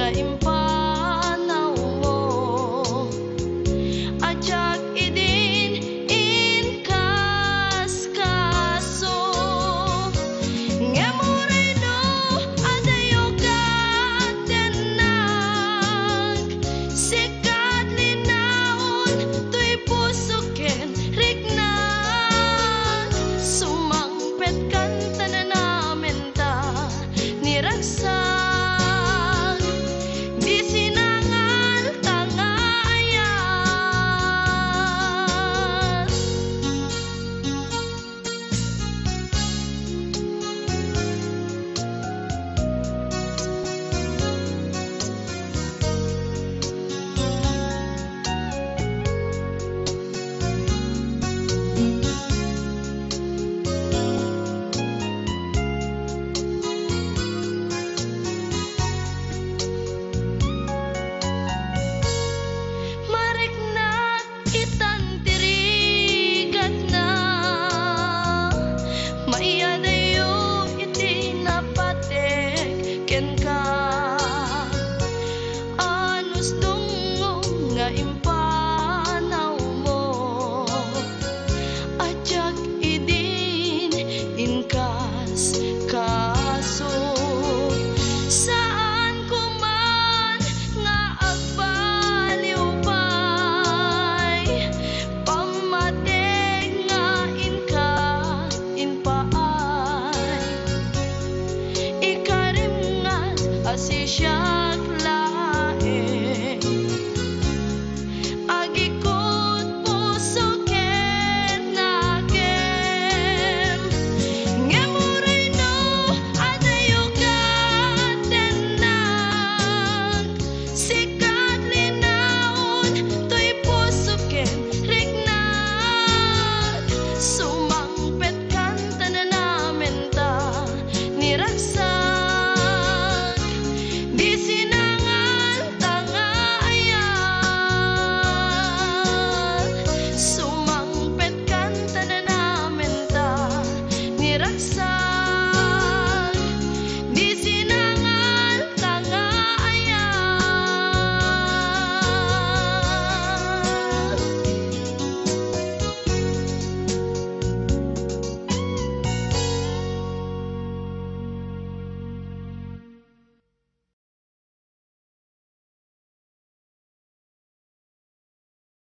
impanaw mo. Ajak idin inkas kaso ngemureno adayo katenag sikat linaon tuy pusuken rignan sumangpet kan tananamen ta niragsak di sinangal tangayan. Marek na itan tirigat na maiyadayo iti napatek ken ka anus dungo nga impanaw mo. Ajak idin inkas kaso saan ko man nga agbaliw pay pamateg nga inka inpaay ikarim nga asisyak laeng agikot puso ken nagem ngemureno adayo katenag sikat linaon tuy puso ken rignag sumangpet kan tananamen ta niragsak di sinangal tangayan sumangpet kan tananamen ta niragsak